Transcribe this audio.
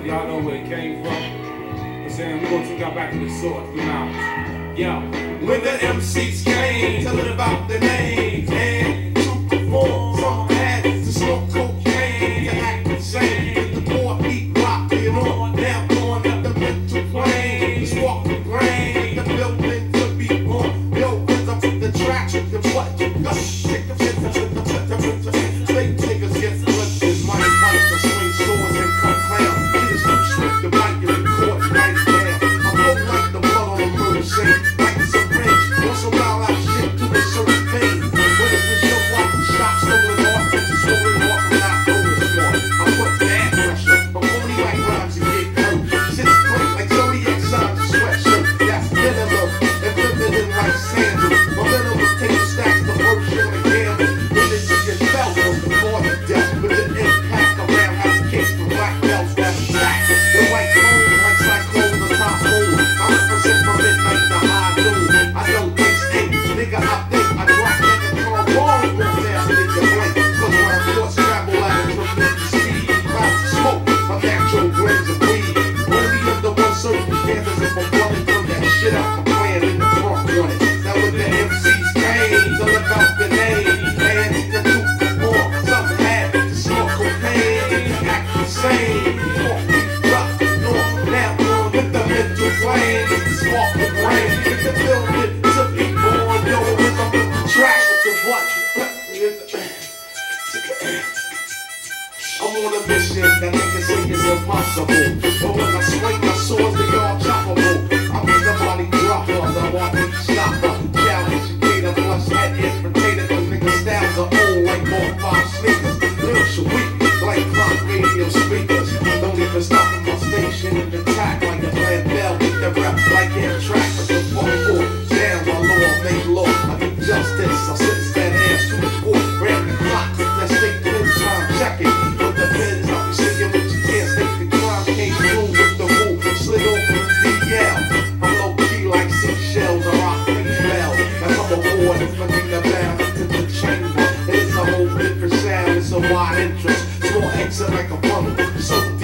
Y'all know where it came from. I'm saying we're gonna take y'all back to the source, the knowledge. Yo, when the MCs came, tell it about the names and to perform. Some had to smoke cocaine, to act insane. Get the poor beat rock, get on. Now going up the mental plane. Just walk the brain, the building to be born. Yo, cause I put the tracks with the what you got. Take the fake niggas get flipped. Is my wife to swing swords and come clown. Get his new script, the mic and record right down. I flow like the blood on a murder scene. Like it's a bridge, want some wild out shit to a certain thing. When it was your wife who shot, stolen off, just stolen off and not going smart. I put bad pressure, but only like rhymes and get hurt. Six plate like Zodiac signs and sweatshirt. That's minimum, and living in like sandals. My minimum take stacks the first year of the gamble. When it just get felt from the morning death. With the impact around house kicks for black belts, that's back. The white home like cyclone, the top hole. I represent from midnight to high noon. I don't waste ink, nigga, I think I drop nigga car wrong. Walk down in your blank, cause when I thoughts travel at a tremendous speed. Clouds of smoke, my natural grains of weed. Only under one circumstances if I'm running from that shit out my plan in the front running. Now with the MCs came, tell about the name. And the two before, some had to smoke cocaine, to act the same. Before we rock the north, now on with the mental plane. It's the spark the brain, it's the building to be born. Yo, it's up with the track with the what? I'm on a mission that niggas say is impossible. But when I swing my swords, they all choppable. I mean the body dropper, the walking stopper. Challenge, gator, plus head infiltrator. Cause niggas styles are old like more 5 sneakers. Lyrics are weak like clock radio speakers. Don't even stop at my station and attack like a plant bell. Get the rep like air track with the phone for. Damn, my law make law. I do justice. I sit that ass to the court. Ram the clock, let's take the time, check it. With the pins, I'll be singing what you can't stake the crime. Came through with the roof, slid over the DL. I'm low key like seashells, I rock things well. As I'm aboard, it's my nigga bound into the chamber. It's a whole different sound, it's a wide interest. Small exit like a funnel. So